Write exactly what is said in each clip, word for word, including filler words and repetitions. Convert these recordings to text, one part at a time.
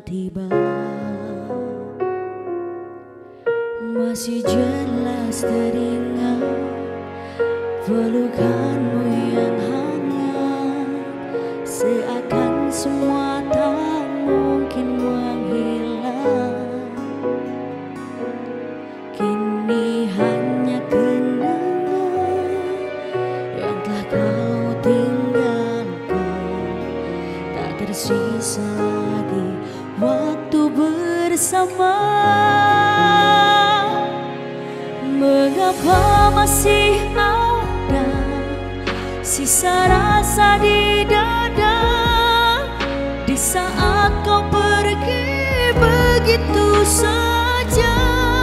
tiba, masih jelas teringat pelukanmu yang hangat, seakan semua tak mungkin menghilang. Kini hanya kenangan yang telah kau tinggalkan, tak tersisa lagi waktu bersama. Mengapa masih ada sisa rasa di dada di saat kau pergi begitu saja?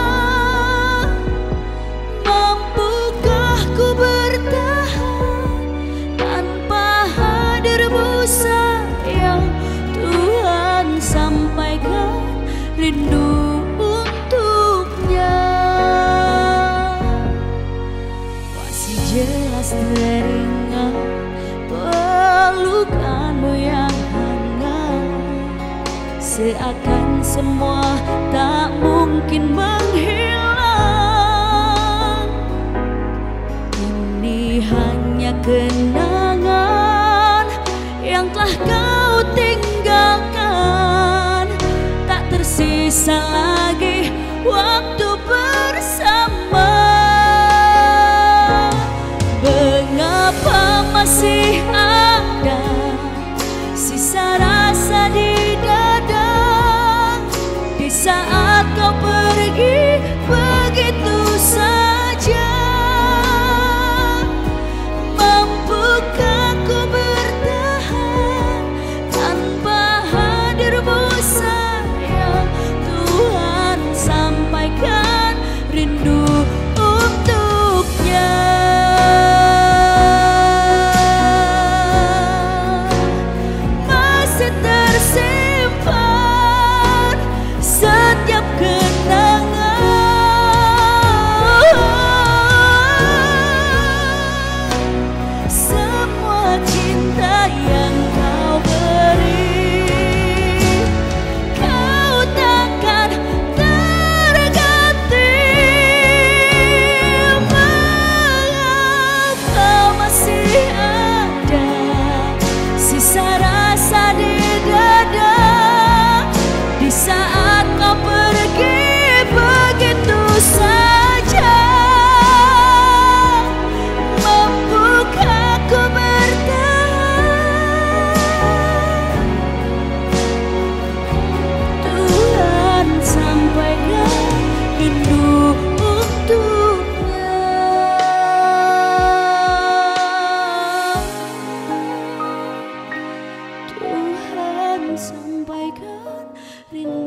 Mampukah ku bertahan tanpa hadirmu sayang? Tuhan, sampaikan rindu untuknya. Masih jelas teringat pelukanmu yang hangat, seakan semua tak mungkin menghilang. Ini hanya kenangan yang telah kau tinggalkan, tak tersisa lagi waktu bersama. Mengapa masih ada sisa rasa di dada di saat kau pergi begitu saja? Mampukah ku bertahan tanpa hadirmu sayang? Tuhan, sampaikan rindu untuknya. Masih tersimpan setiap kenangan, semua cinta yang kau beri, kau takkan terganti. Mengapa masih ada sisa rasa di dada di saat kau pergi begitu saja? Mampukah ku bertahan? Tuhan, sampaikan rindu untuknya. Tuhan, sampaikan rindu